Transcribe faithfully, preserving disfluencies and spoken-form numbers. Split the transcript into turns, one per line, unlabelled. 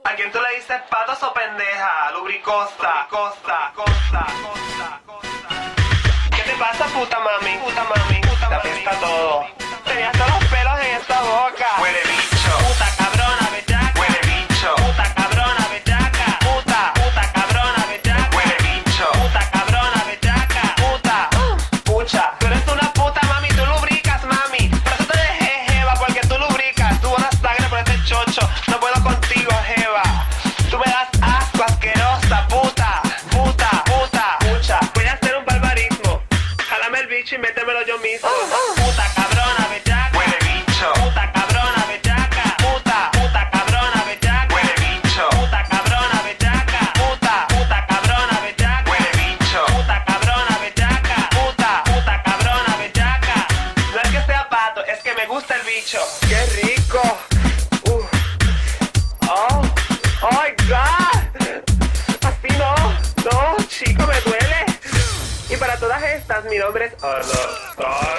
¿A quién tú le dices patos o pendeja? Lubricosta, costa, costa, costa, costa. ¿Qué te pasa, puta mami? Puta mami, puta mami. Te apesta todo. Tenías todos los pelos en esta boca.
Huele bicho.
Puta cabrona, bellaca.
Huele bicho.
Puta cabrona, bellaca. Puta, puta cabrona, bellaca.
Huele bicho.
Puta cabrona, bellaca. Puta, pucha. Tú eres una puta, mami, tú lubricas, mami. Por eso te dejé, jeva, porque tú lubricas. Tú botas sangre por ese chocho. No puedo contigo, jeva. Tú me das asco, asquerosa, puta, puta, puta, pucha. Voy a hacer un barbarismo. Jálame el bicho y métemelo yo mismo. Puta cabrona, bellaca.
Huele bicho.
Puta cabrona, bellaca. Puta, puta cabrona, bellaca.
Huele bicho.
Puta cabrona, bellaca. Puta, puta cabrona, bellaca.
Huele bicho.
Puta cabrona, bellaca. Puta, puta cabrona, bellaca. No es que sea pato, es que me gusta el bicho. ¡Qué rico! Uh. Oh, oh my God. Así no, no, chico, me duele. Y para todas estas, mi nombre es Olo.